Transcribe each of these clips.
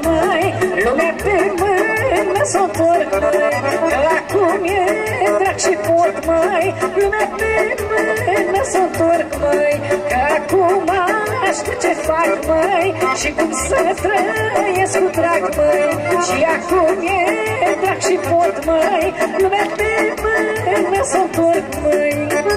măi, lumea pe mână s-o întorc, măi, că acum e drag și pot, măi, lumea pe mână s-o întorc, măi, că acum știu ce fac, măi, și cum să trăiesc cu drag, măi, și acum e drag și pot, măi, lumea pe mână s-o întorc, măi.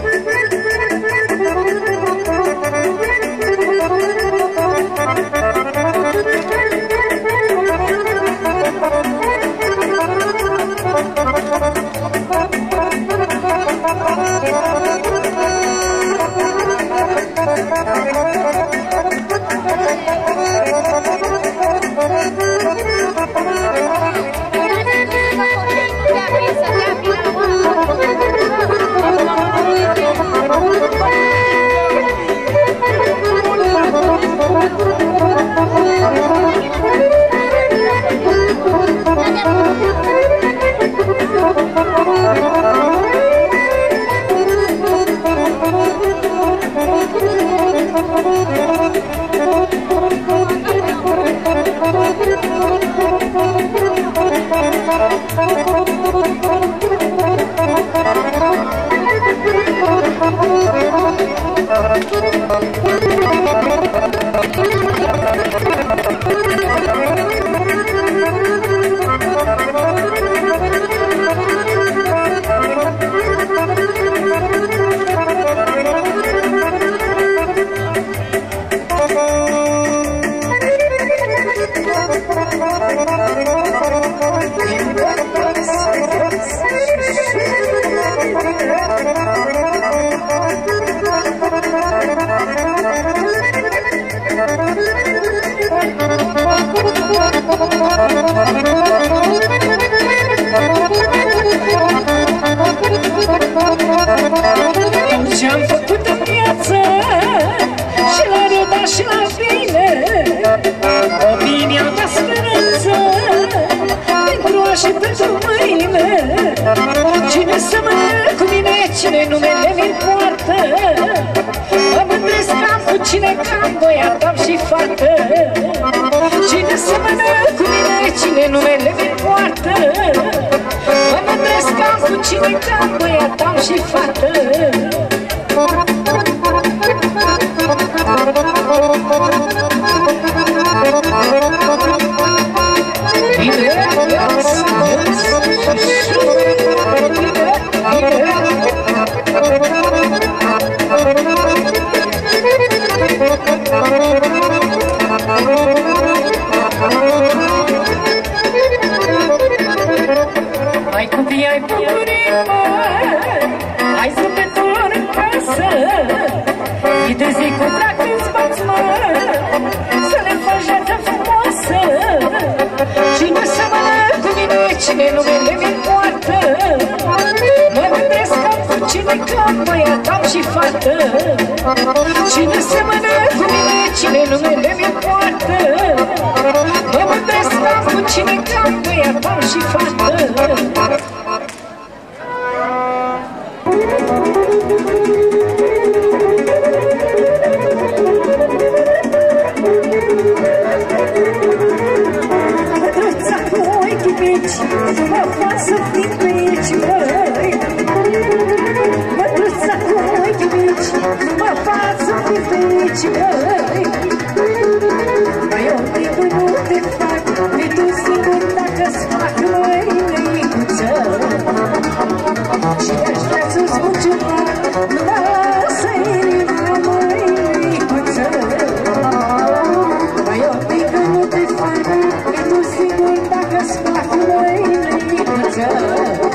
Ce-am făcut în viață și la rău, dar și la bine, copiii mi-au dat speranță pentru azi și pentru mâine. Cine semănă cu mine, cine numele mi-l poartă, mă mândresc că am cu cine, că am băiat, am și fată. Cine semănă cu mine, cine numele mi-l poartă, mă mândresc că am cu cine, că am băiat, am și fată. Hai copii, ai bucurii, măi, hai zâmbetul în casă, zi de zi cu drag îți bați, măi, să le faci viața frumoasă. Cine seamănă cu mine, cine numele mi-l poartă, mă mândresc că am cu cine, că am băiat, am și fată. Cine seamănă cu mine, cine numele mi-l poartă, mă mândresc că am cu cine, că am băiat, am și fată. Mătruța cu ochii mici mă fac să fii pe aici, măi. Mătruța cu ochii mici mă fac să fii pe aici, măi. Mai eu timpul nu te fac, e tu singur dacă-ți fac, măi, neicuță. Și aș vrea să-ți spun ceva, nu lasă inima, măi, neicuță. Mai eu timpul nu te fac, e tu singur dacă-ți fac, măi, neicuță.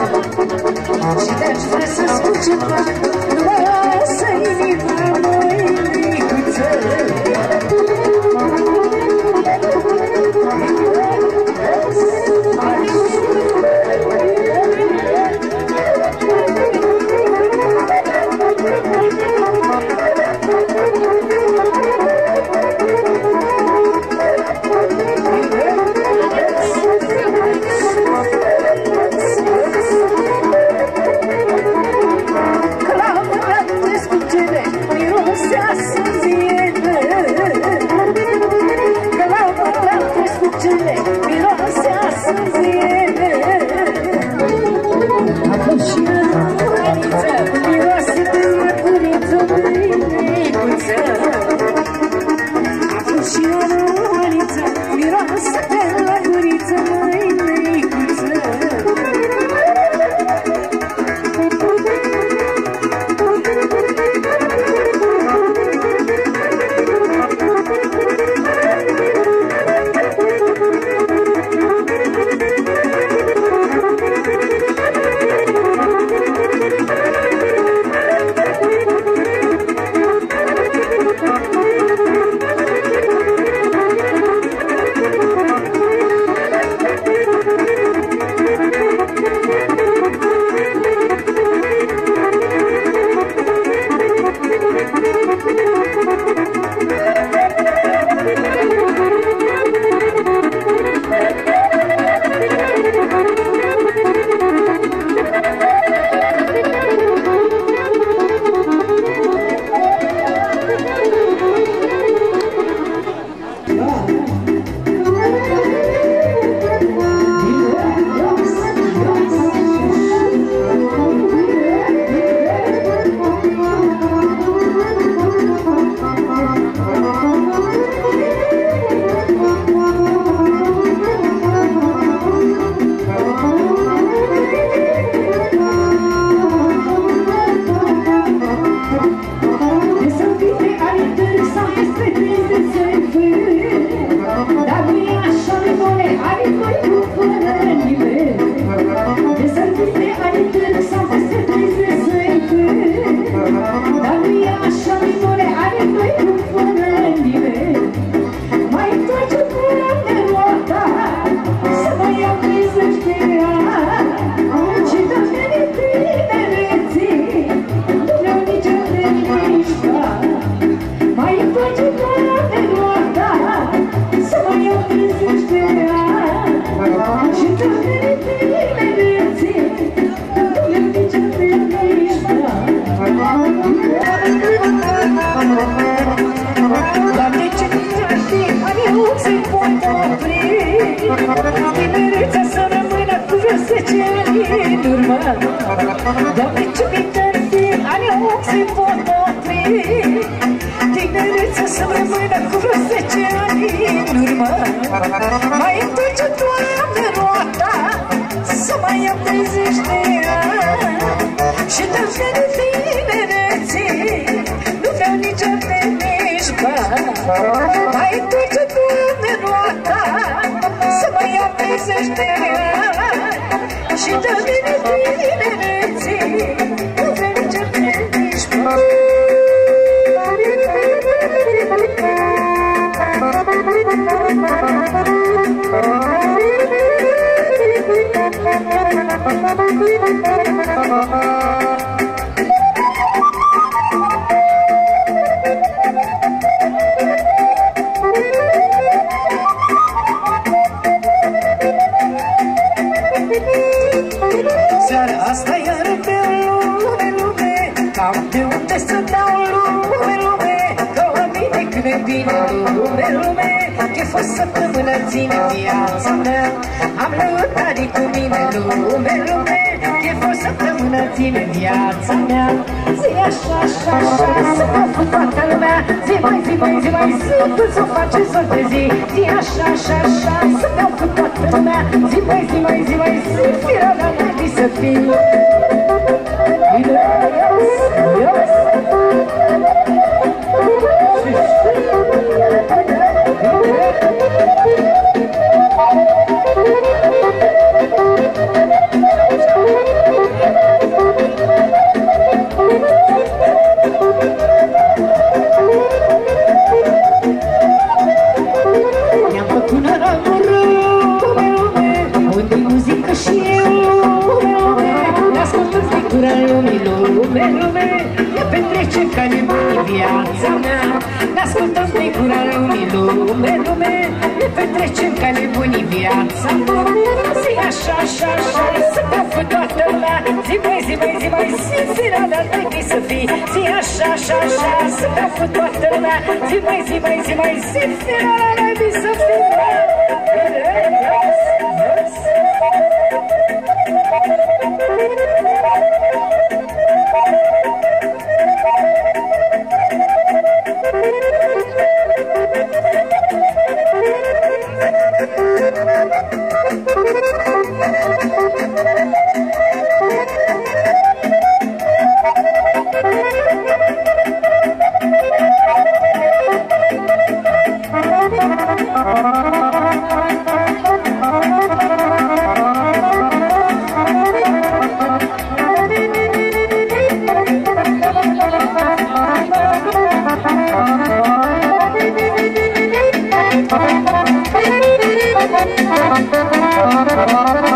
nu se poate opri. Tinerețea să rămână cu vreo 10 ani în urmă. Doamne, ce minte ani nu se poate opri. Tinerețea să rămână cu vreo 10 ani în urmă. Mai întoarce, Doamne, roata să mai am 30 de ani. Și dă-mi de tinereții, nu vreau nici arte, nici bani. Mai întoarce, Doamne, roata să mai am 30 de ani. Și dă-mi de tinereții, nu vreau nici arte, nici bani. Seara asta iară pe lume, cam de unde să dau lume, că la mine când e bine lume, ce fost săptămână ține viața mea. Am lăutat cu mine lume, ce fost săptămână ține viața mea. Zi așa, așa, așa, să mă fut toată lumea, zi mai, zi mai, zi mai, zi, tu să faci sol de zi. Zi așa, așa, așa, să mă fut toată lumea, zi mai, zi mai, zi mai, zi, firea mea n-ai să fii. Mi-am făcut năramul lume, unde muzică și eu lume, ne-ascultă sticura lumii lume, ne petrecem ca nebuni viața mea. Ne-ascultăm sticura lumii lume, ne petrecem ca nebuni viața mea. Zi așa, așa, așa, să mă fă toată lumea, zi mai, zi mai, zi mai, zi, firea mea n-ai să fii. Zi așa, așa, așa, să mă fă toată lumea, zi mai, zi mai, zi mai, zi, firea mea n-ai să fii. Thank you.